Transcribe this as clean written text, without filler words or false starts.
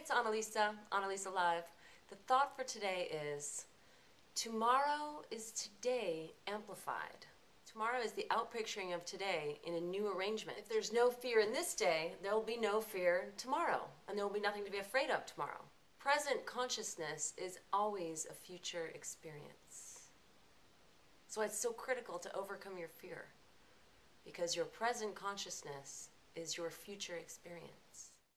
it's Annalisa, AnnalisaLive. The thought for today is, tomorrow is today amplified. Tomorrow is the outpicturing of today in a new arrangement. If there's no fear in this day, there will be no fear tomorrow, and there will be nothing to be afraid of tomorrow. Present consciousness is always a future experience. That's why it's so critical to overcome your fear, because your present consciousness is your future experience.